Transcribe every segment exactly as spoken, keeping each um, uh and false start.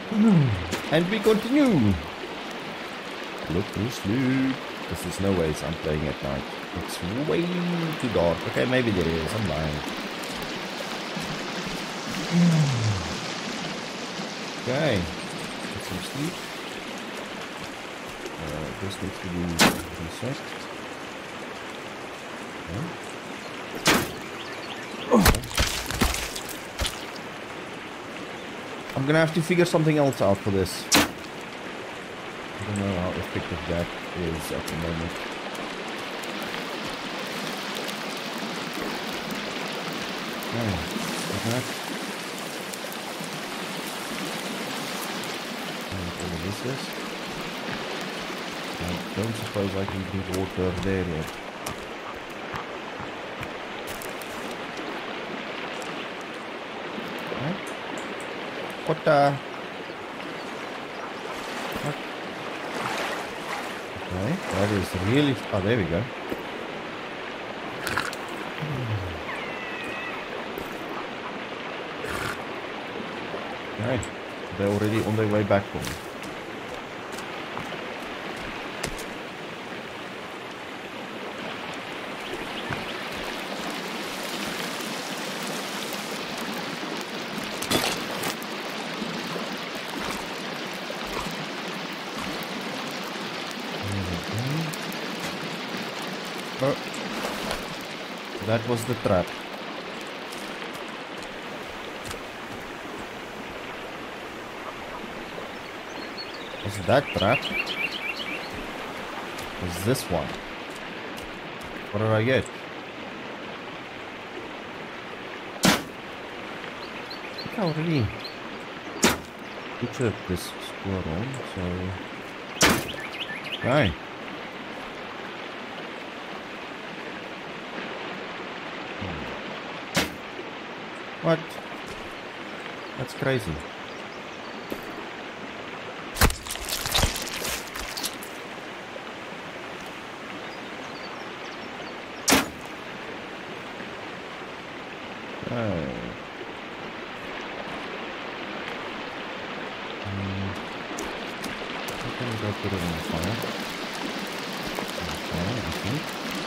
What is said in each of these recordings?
And we continue. Look to sleep. Because there's no ways I'm playing at night. It's way too dark. Okay, maybe there is. I'm lying. Okay. Get some sleep. Uh, this needs to be reset. Okay. I'm gonna have to figure something else out for this. I don't know how effective that is at the moment. Okay, like that. And all of this is. I don't suppose I can drink water there yet. Okay. What the? What? Okay, that is really... Oh, there we go. Okay, they're already on their way back for me. Oh, that was the trap. Was that trap? Was this one? What did I get? I think I already butchered this squirrel, so... Okay. What? That's crazy. Oh. Um, I'm gonna go put it on the fire. On the fire, I think.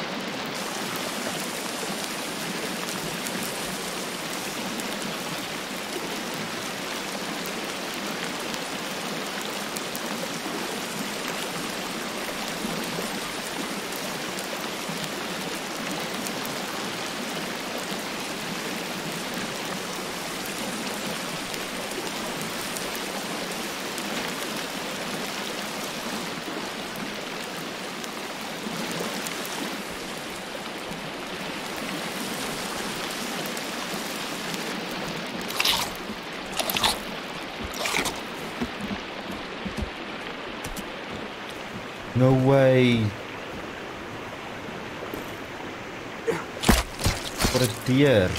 No way. What a deer.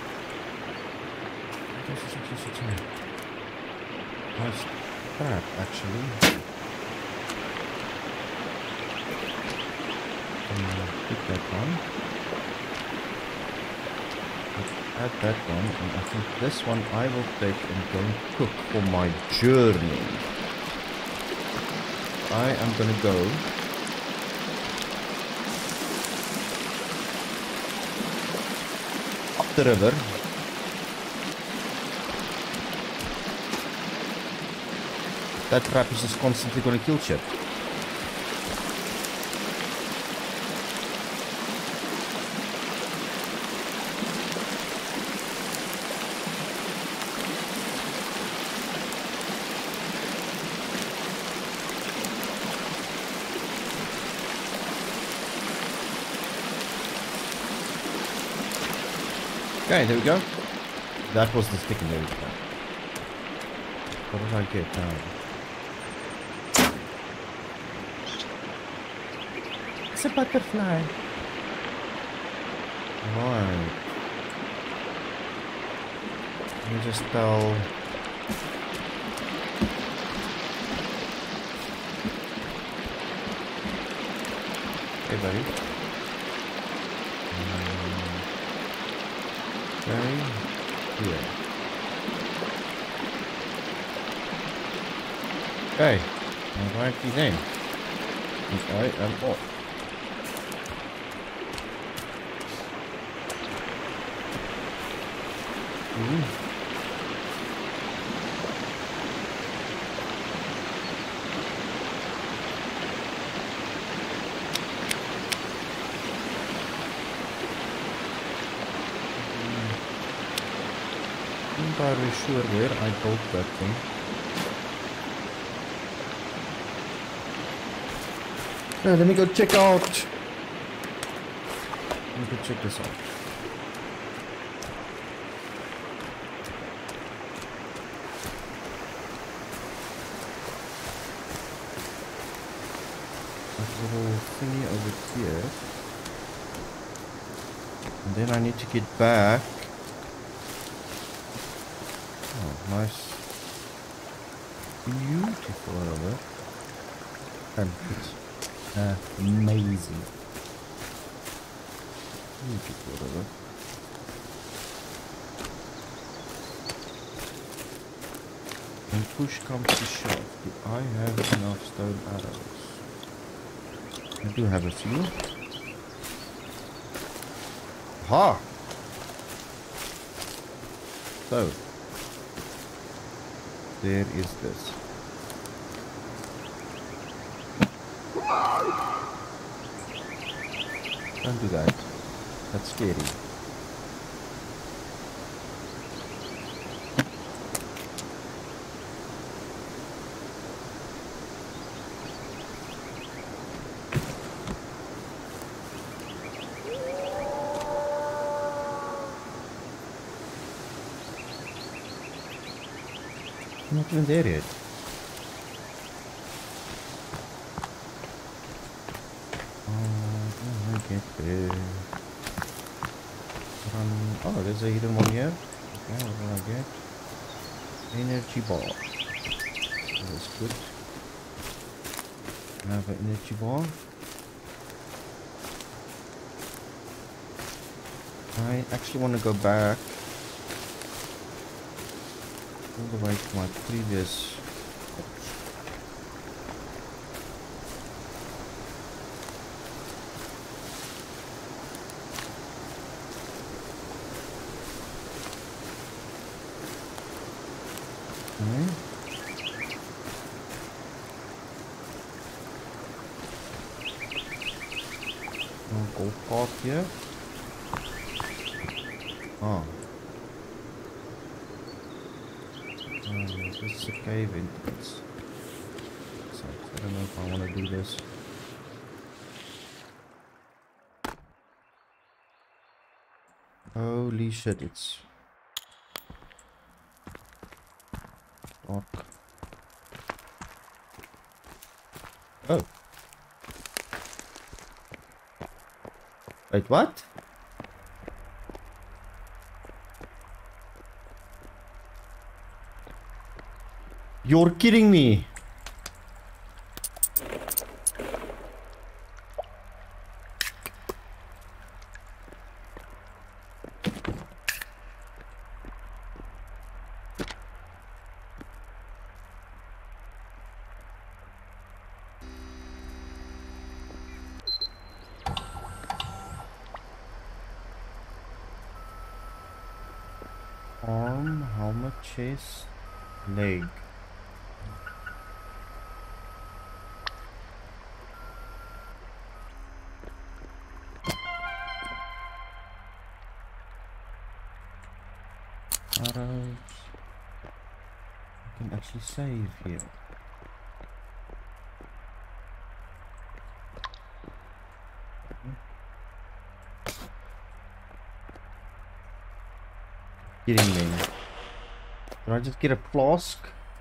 This is actually such a nice trap, actually. Um, pick that one. Add that one, and I think this one I will take and go and cook for my journey. I am gonna go up the river. That trap is just constantly gonna kill shit. Okay, there we go. That was the stick and there we go. What did I get now? It's a butterfly. Right. Let me just tell... Hey buddy. Okay, here. Okay, alrighty then. And I am off. Mm. I'm not very sure where I built that thing. Uh, let me go check out. Let me go check this out. That little thingy over here. And then I need to get back. Oh, nice. Beautiful over. And it's Uh, amazing. Beautiful, whatever. When push comes to shove, do I have enough stone arrows? I do have a few. Ha! So, there is this. Don't do that. That's scary. I'm not even there yet. Get there. Run. Oh, there's a hidden one here. Okay, what do I get? Energy bar. That's good. I have an energy bar. I actually want to go back all the way to my previous. Gold path here. Oh. Um, this is a cave entrance. So I don't know if I want to do this. Holy shit, it's dark. Oh. Wait, what? You're kidding me. Arm, helmet, chest, leg. Arrows. I can actually save here. Kidding me. Can I just get a flask?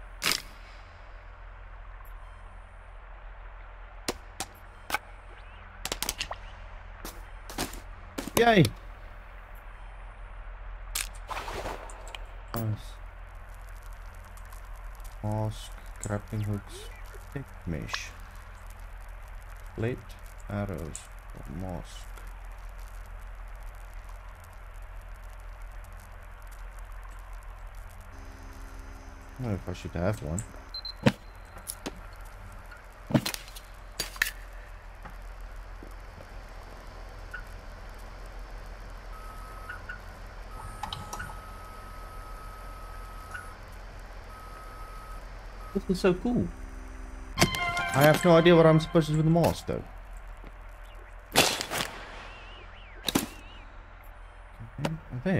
Yay! Nice. Mask, grappling hooks, thick mesh, plate, arrows, mask. I don't know if I should have one. This is so cool. I have no idea what I'm supposed to do with the mask though. Okay, there.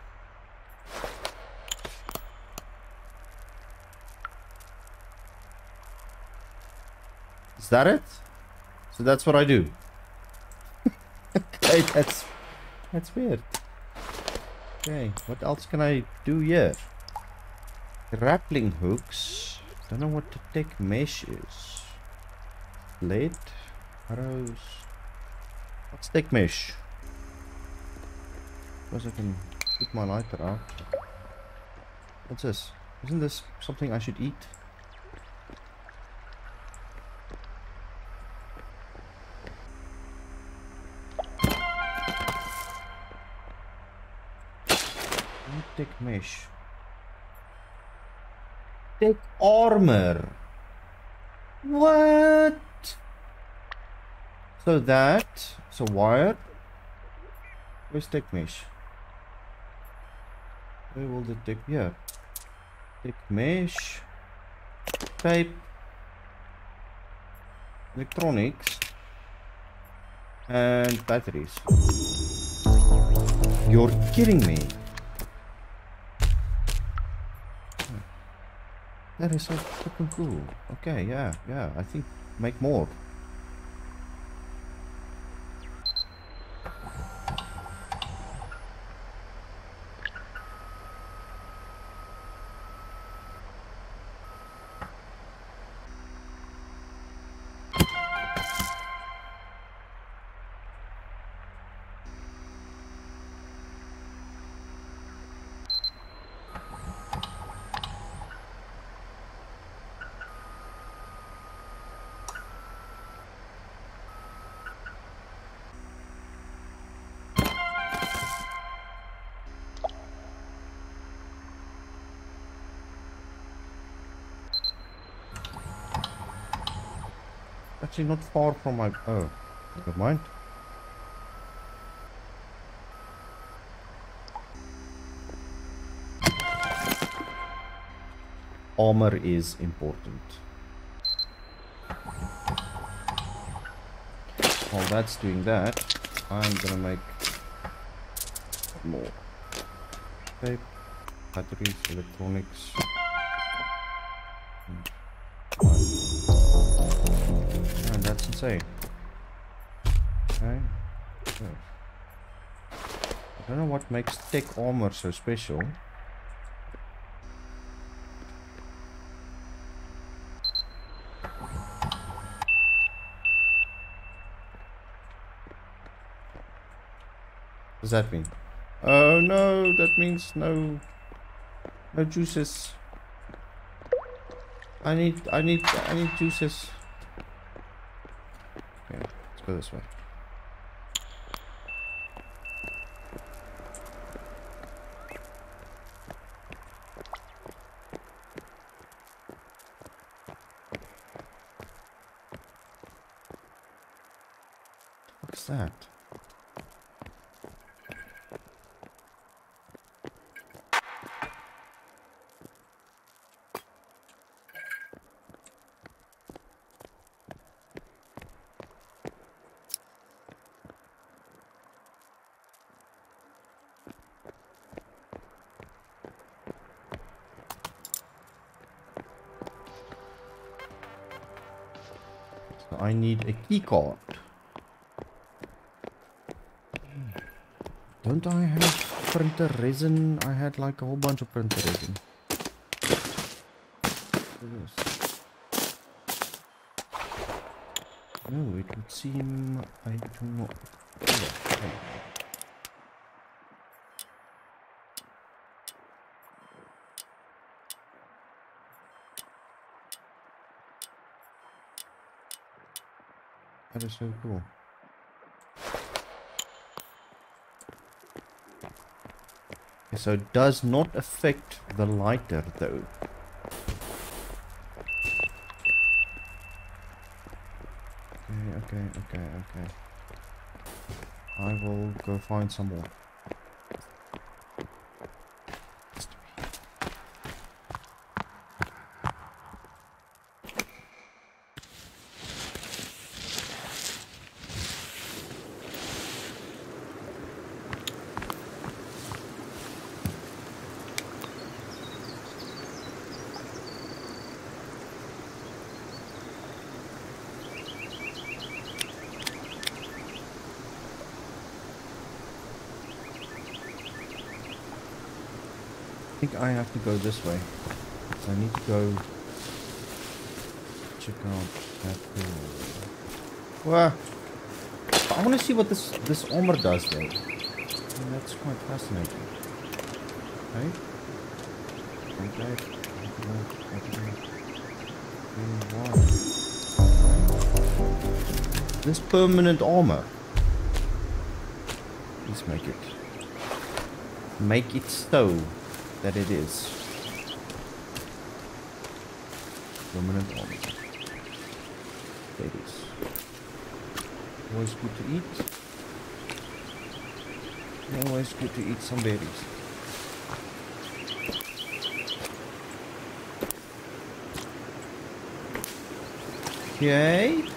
Is that it? So that's what I do. Okay, that's that's weird. Okay, what else can I do here? Grappling hooks. Don't know what the tech mesh is. Blade, arrows. What's tech mesh? Suppose I can put my lighter out. What's this? Isn't this something I should eat? Tech mesh. Tech armor. What? So that, so wire. Where's tech mesh? Where will the tech? Yeah. Tech mesh. Tape. Electronics. And batteries. You're kidding me. That is so fucking cool. Okay, yeah, yeah. I think make more. Actually not far from my... Oh, never mind. Armor is important. While that's doing that, I'm gonna make more tape, batteries, electronics. And that's insane. Okay. Good. I don't know what makes tech armor so special. What does that mean? Oh no, that means no, no juices. I need, I need, I need juices. Okay, let's go this way. What's that? I need a key card. Don't I have printer resin? I had like a whole bunch of printer resin. No, it would seem I do not. Yeah, okay. That is so cool. Okay, so it does not affect the lighter though. Okay, okay, okay, okay. I will go find some more. think I have to go this way. I need to go check out that door. Well, I want to see what this this armor does though. And that's quite fascinating. Okay. Okay. This permanent armor. Please make it. Make it so that it is. Permanent armor. There it is. Always good to eat. Always good to eat some berries. Okay.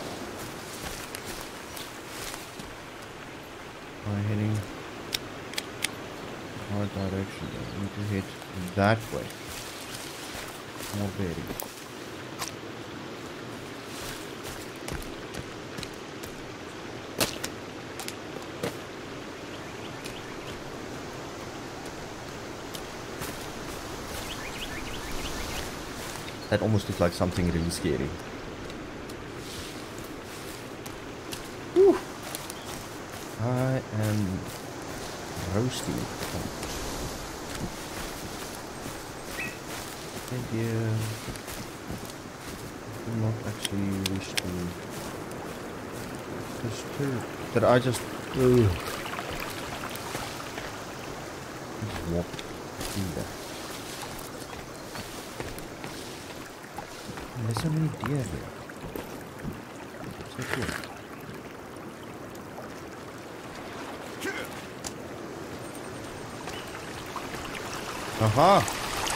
I'm heading the right direction. I need to head that way. More berries. That almost looks like something really scary. Whew. I am roasting. Okay, dear. I do not actually wish to disturb. Did I just ugh, just walk through that? There's so many deer here. So cool. Aha!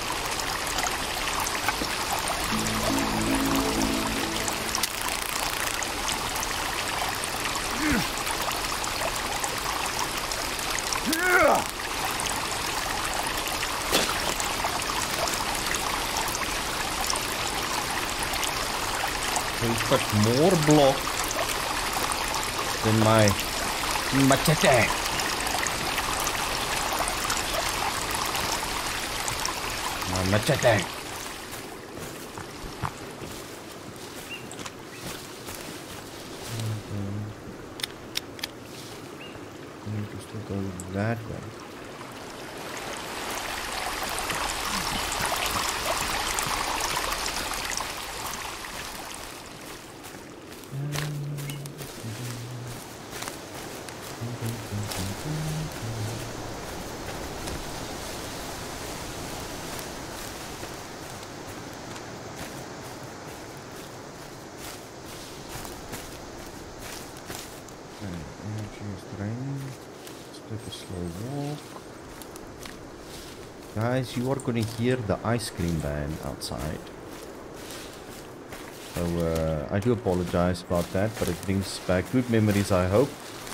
He's got more block than my machete. My machete. I need to still go that way. Guys, you are going to hear the ice cream band outside. So uh, I do apologize about that, but it brings back good memories, I hope.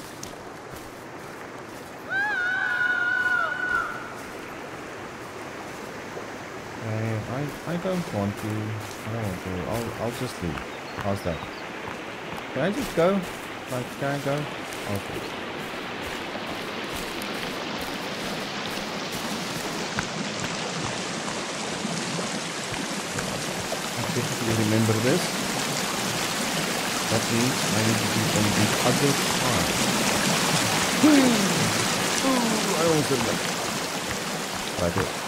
Uh, I I don't want to. I don't want to. I'll I'll just leave. How's that? Can I just go? Like, can I go? Okay. Remember this. That means I need to do from the other side. I almost did that. Right here.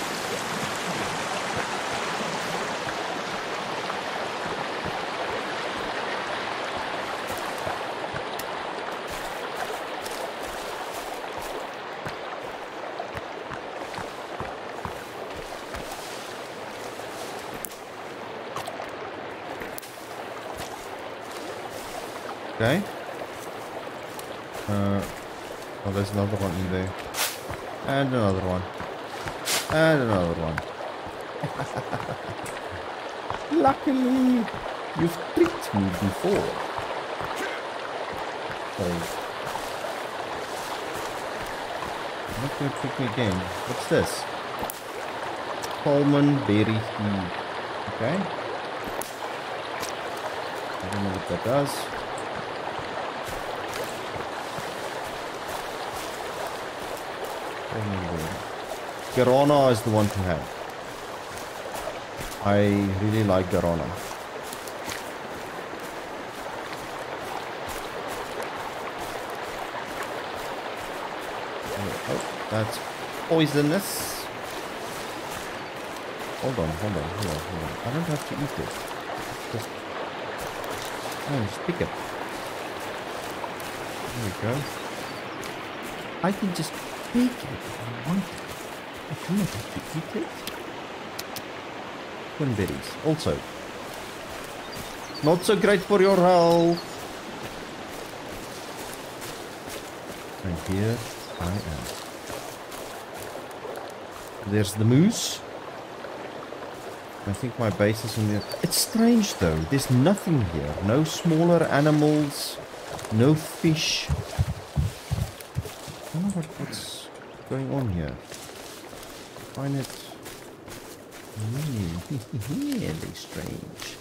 Okay. Uh, oh, there's another one in there. And another one. And another one. Luckily, you've tricked me before. So, I'm not going to trick me again. What's this? Coleman berry tea. Okay. I don't know what that does. Guarana is the one to have. I really like Guarana. Oh, that's poisonous. Hold on, hold on, hold on, hold on. I don't have to eat it. Just, no, just pick it. There we go. I can just pick it if I want it. I do not have to eat it. Berries. Also, not so great for your health. And here I am. There's the moose. I think my base is in there. It's strange though. There's nothing here. No smaller animals. No fish. I don't know what, what's going on here. I find it really, really strange.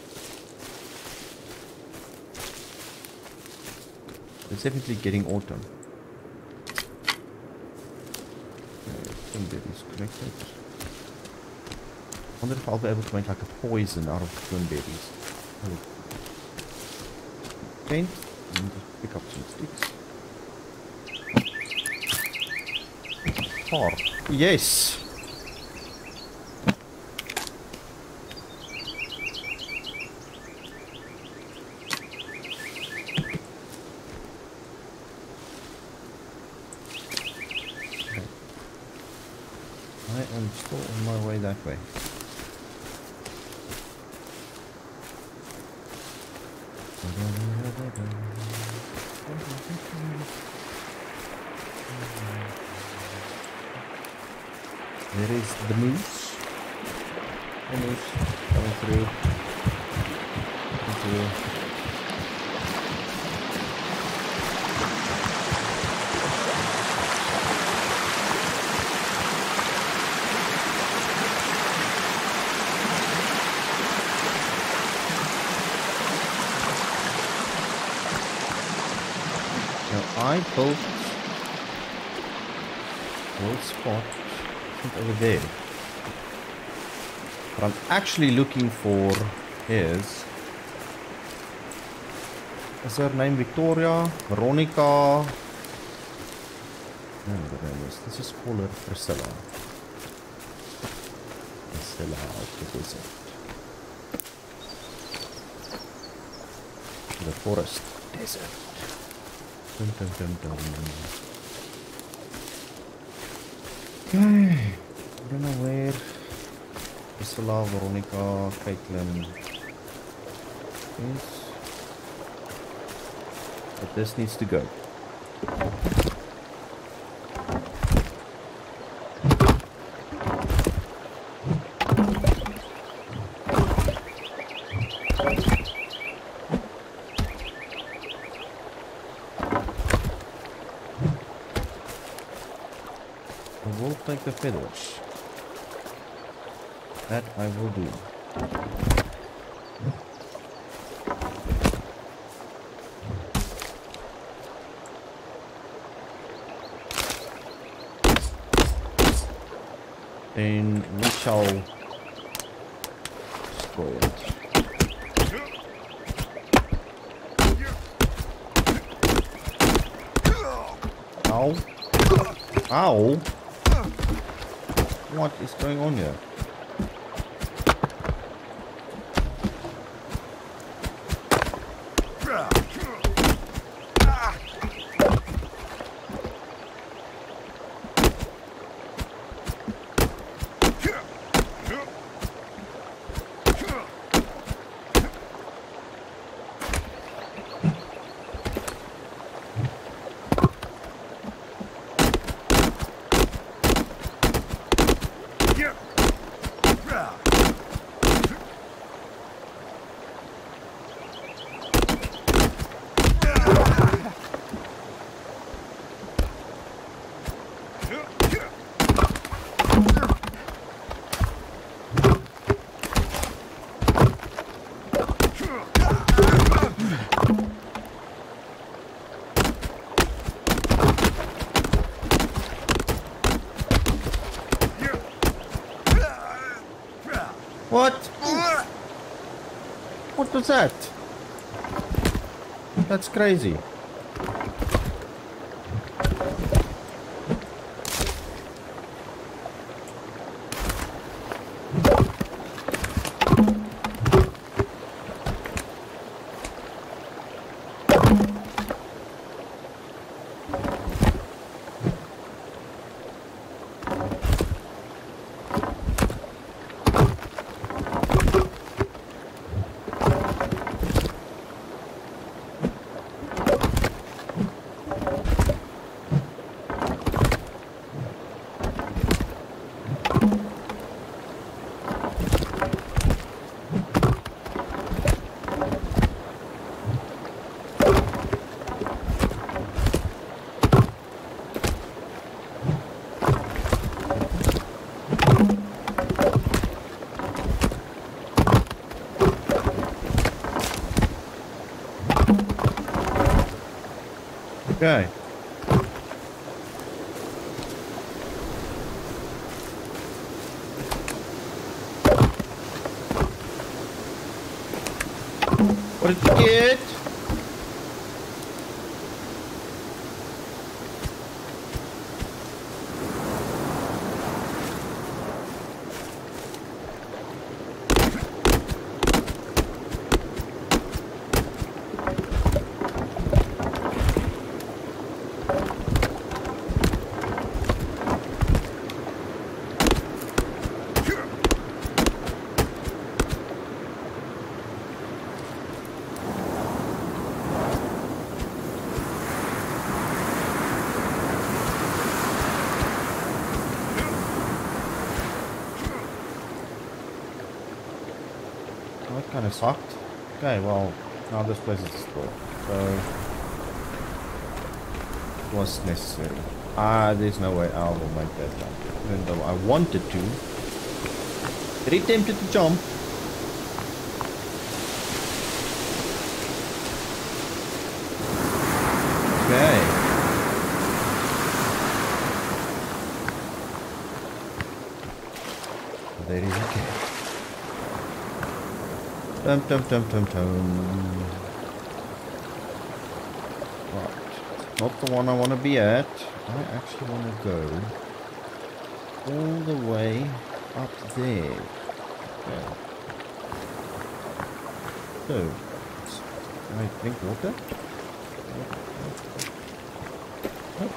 It's definitely getting autumn. Okay, berries collected. I wonder if I'll be able to make like a poison out of twin berries. Paint and just pick up some sticks. Tar. Yes! I'm still on my way that way. There is the moose. The moose coming through. Coming through. I built a little spot over there. What I'm actually looking for is... Is her name Victoria? Veronica? No, the name is... Let's just call her Priscilla. Priscilla of the desert. The forest desert. Dun, dun, dun, dun. Okay, I don't know where Priscilla, Veronica, Caitlin is, but this needs to go. Take the feathers. That I will do. Then we shall destroy it. Ow. Ow. What is going on here? What was that? That's crazy. Okay. What did you get? Kind of sucked. Okay, well, now this place is destroyed. So, it was necessary. Ah, there's no way I will make that jump. Even though I wanted to. Very tempted to jump. Okay. There is okay. Dum dum dum dum dum. Right. Not the one I want to be at. I actually want to go all the way up there. Okay. So, can I drink water? Oh.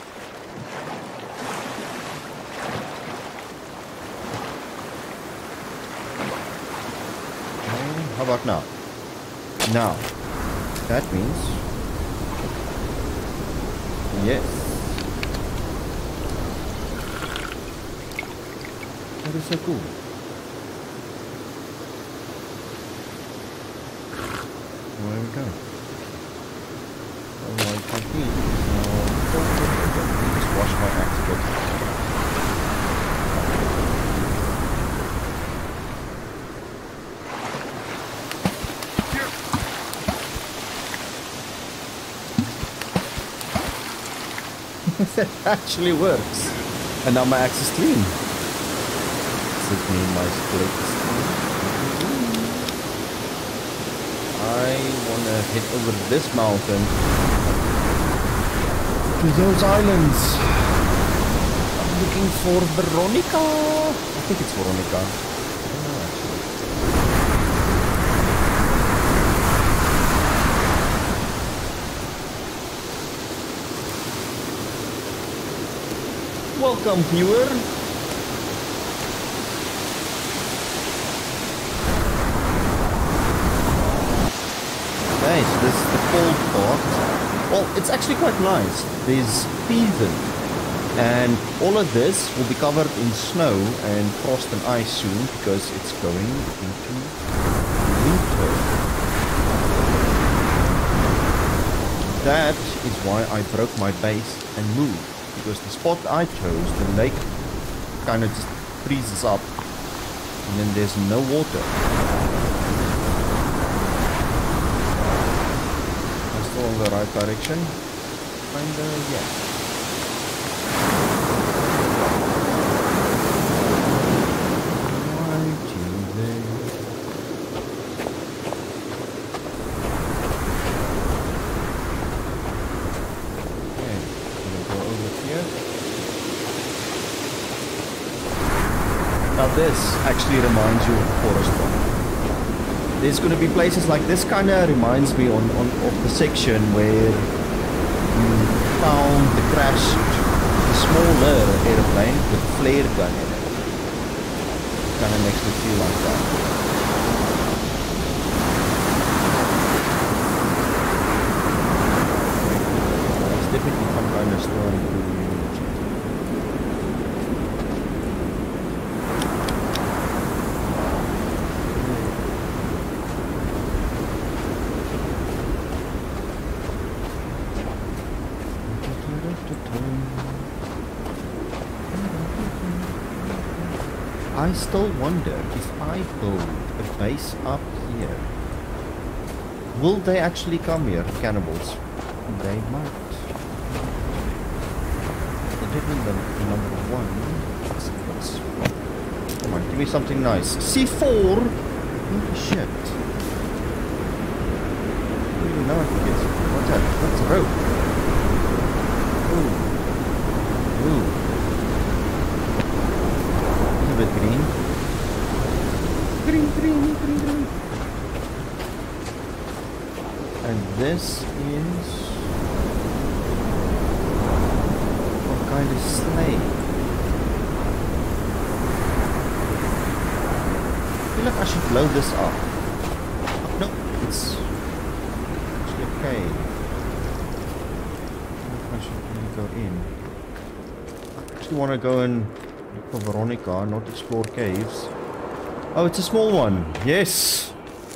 How about now? Now, that means yes. That is so cool. Where we go? Oh, I can't eat. No. Just wash my axe good. That actually works. And now my axe is clean. Does it mean my split is clean? I wanna head over this mountain to those islands. I'm looking for Veronica. I think it's Veronica. I don't know actually. Welcome, viewer. Okay, so this is the cold part. Well, it's actually quite nice. There's heathen, and all of this will be covered in snow and frost and ice soon because it's going into winter. That is why I broke my base and moved. Because the spot I chose, the lake kind of just freezes up and then there's no water. I'm still in the right direction. Kinda, yeah. this actually reminds you of Forest Rock. There's going to be places like this. Kind of reminds me on, on of the section where you found the crashed, the smaller airplane with a flare gun in it. Kind of makes me feel like that. There's definitely some kind of story. I still wonder if I build a base up here, will they actually come here, cannibals? They might. The definitely number one. Come on, give me something nice. C four? Holy shit. I don't even know if it gets. What's that? What's the rope? Ooh. Ooh. A bit green. Green, green, green, green. And this is what kind of sleigh? I feel like I should blow this up. No, it's actually okay. I don't know if I should really go in. I actually want to go and look for Veronica, not explore caves. Oh, it's a small one. Yes.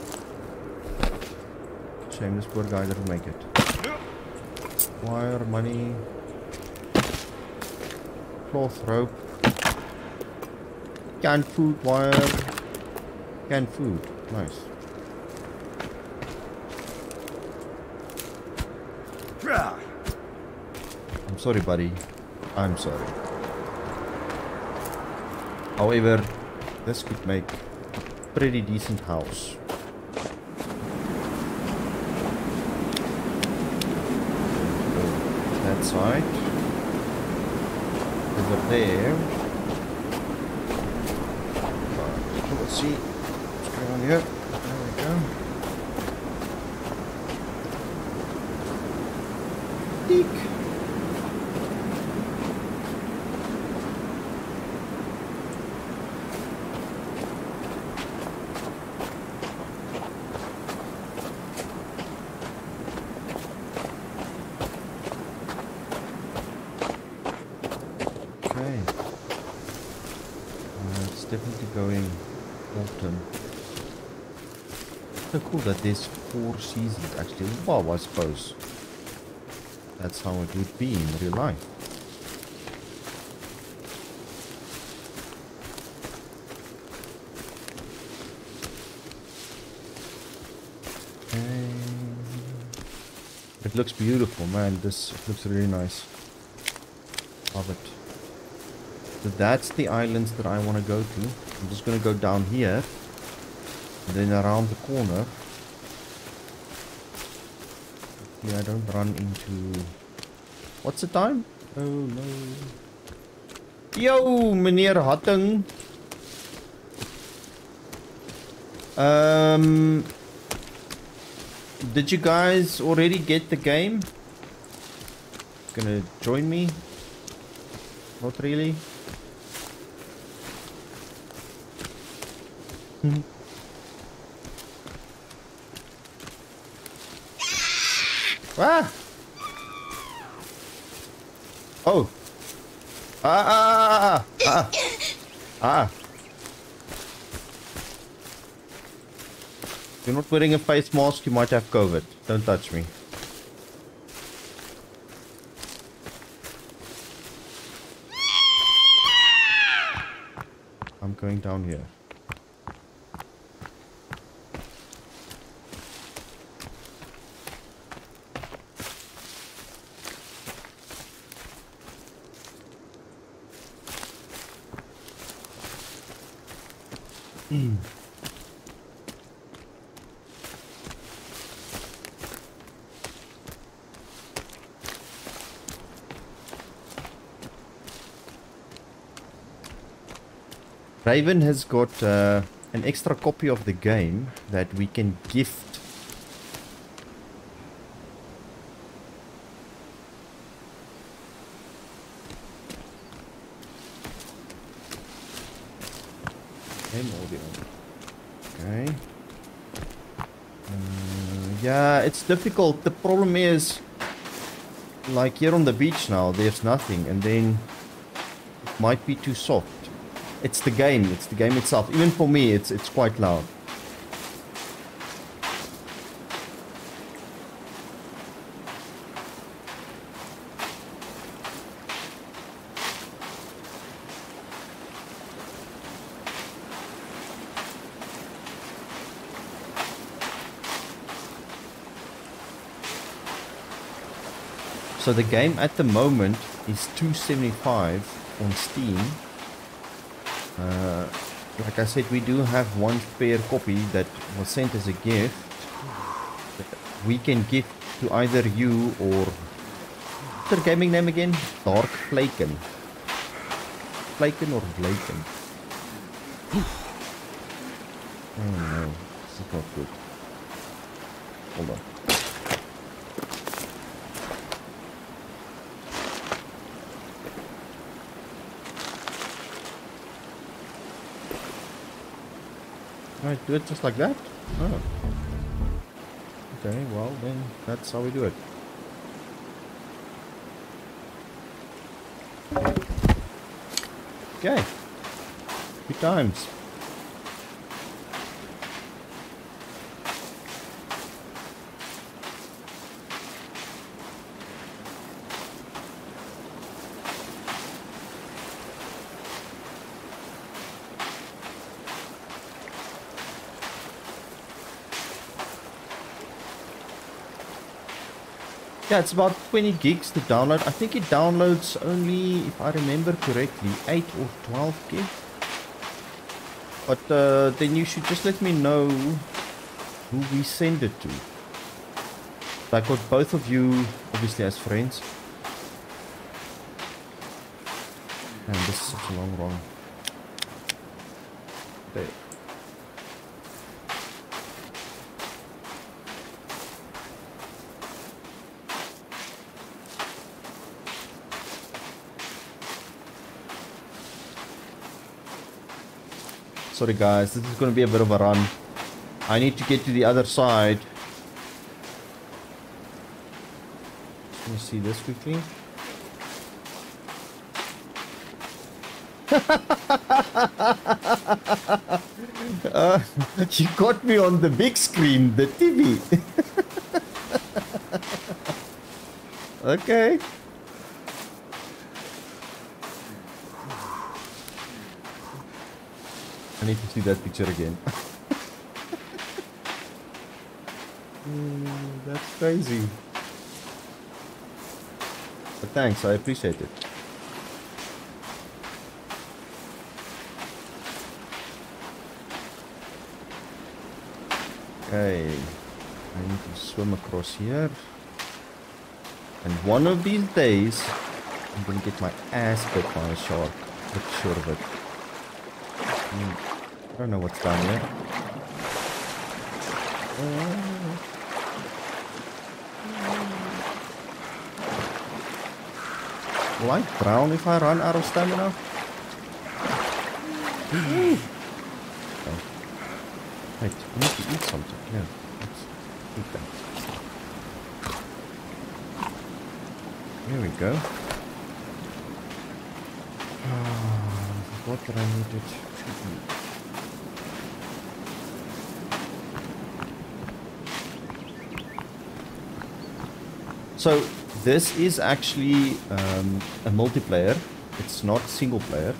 Shame this poor guy didn't make it. Wire, money, cloth rope, canned food, wire, canned food. Nice. I'm sorry, buddy. I'm sorry. However, this could make a pretty decent house. That side. Over there. Right. Let's see what's going on here. There we go. Eek. Going autumn. So cool that there's four seasons actually. Well, I suppose that's how it would be in real life. Okay. It looks beautiful, man. This it looks really nice. Love it. So that's the islands that I want to go to. I'm just going to go down here. And then around the corner. Yeah, I don't run into... What's the time? Oh no. Yo, meneer Hatting. Um... Did you guys already get the game? Gonna join me? Not really. Ah! Oh! Ah! Ah! Ah! Ah! If you're not wearing a face mask, you might have COVID. Don't touch me. I'm going down here. Mm. Raven has got uh, an extra copy of the game that we can gift. Game audio. Okay. Uh, yeah, it's difficult. The problem is, like here on the beach now, there's nothing, and then it might be too soft. It's the game. It's the game itself. Even for me, it's it's quite loud. So the game at the moment is two seventy-five on Steam. Uh, like I said, we do have one spare copy that was sent as a gift. We can give to either you or... What's their gaming name again? Dark Flaken. Flaken or Blaken? Oh no, this is not good. Hold on. Right, do it just like that? Oh. Okay, well then that's how we do it. Okay. Two times. Yeah, it's about twenty gigs to download. I think it downloads only, if I remember correctly, eight or twelve gig. But uh, then you should just let me know who we send it to. I got both of you, obviously, as friends. Man, this is such a long run. There. Sorry guys, this is going to be a bit of a run. I need to get to the other side. Let me see this quickly. uh, you got me on the big screen, the T V. Okay. I need to see that picture again. mm, that's crazy. But thanks, I appreciate it. Okay, I need to swim across here. And one of these days, I'm gonna get my ass bit by a shark. Pretty sure of it. Mm. I don't know what's down there. Uh, will I drown if I run out of stamina? Okay. Wait, I need to eat something. Yeah, let's eat that. There we go. Oh, what did I needed to eat? So this is actually um, a multiplayer. It's not single player.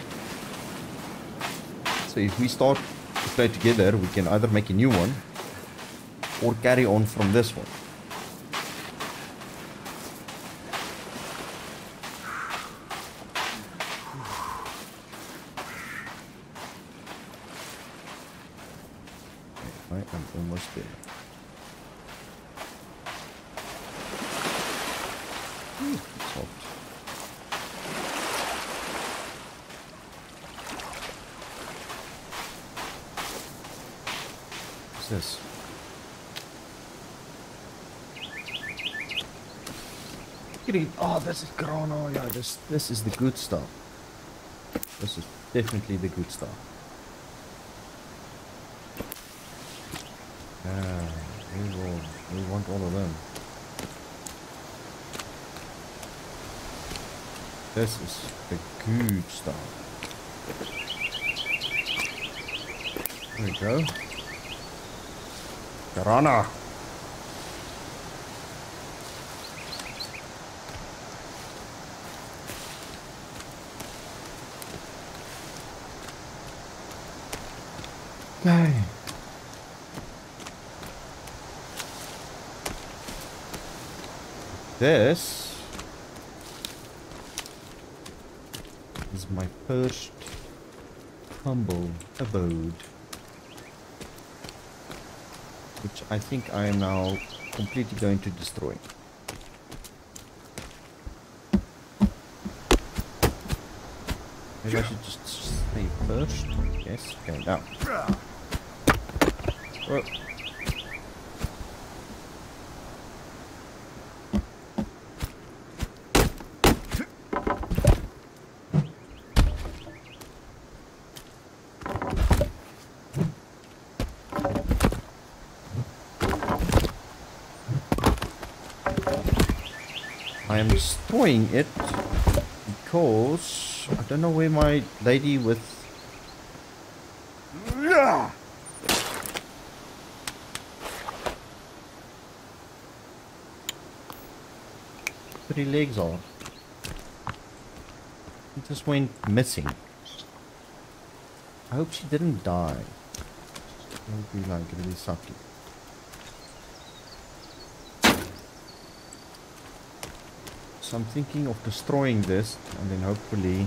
So if we start to play together, we can either make a new one or carry on from this one. Okay, I'm almost there. this? Oh, this is grano. Yeah, this this is the good stuff. This is definitely the good stuff. Ah, we will. We want all of them. This is the good stuff. There we go. Grana. Okay. This is my first humble abode, which I think I am now completely going to destroy. Maybe I should just stay first. Yes, okay, now. Whoa. I am destroying it because I don't know where my lady with three legs are. It just went missing. I hope she didn't die. That would be like really sucky. So I'm thinking of destroying this and then hopefully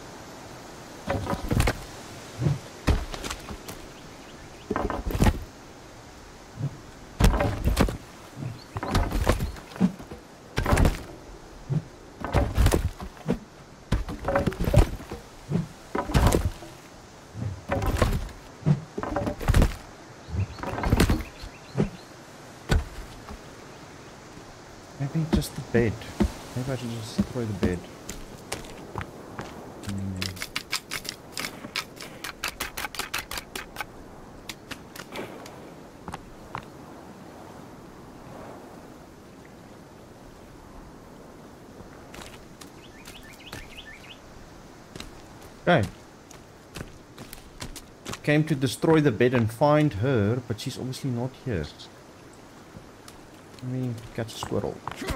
maybe just the bed. Maybe I should just destroy the bed. Hmm. Okay. Came to destroy the bed and find her, but she's obviously not here. Let me catch a squirrel.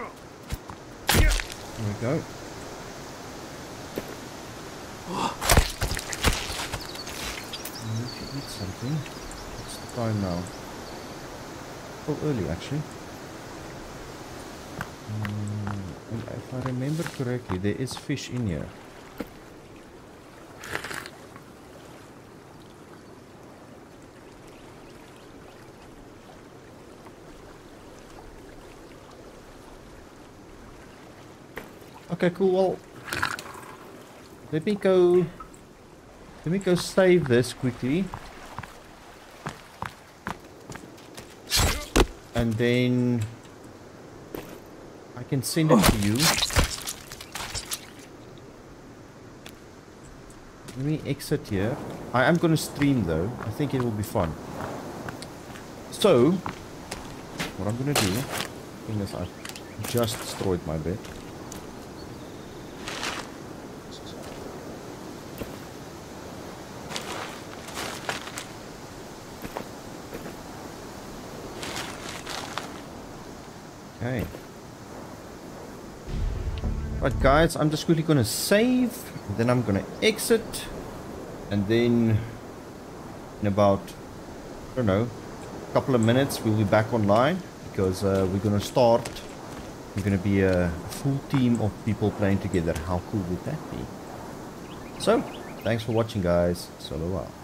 There we go. I need to eat something. What's the time now? Oh, early actually. Um, and if I remember correctly, there is fish in here. Okay, cool. Well, let me go. Let me go save this quickly, and then I can send it to you. Let me exit here. I am going to stream though. I think it will be fun. So, what I'm going to do, is I've just destroyed my bed. Okay. Right guys, I'm just quickly gonna save, then I'm gonna exit, and then in about, I don't know, a couple of minutes we'll be back online, because uh, we're gonna start, we're gonna be a full team of people playing together. How cool would that be? So, thanks for watching guys, solo out.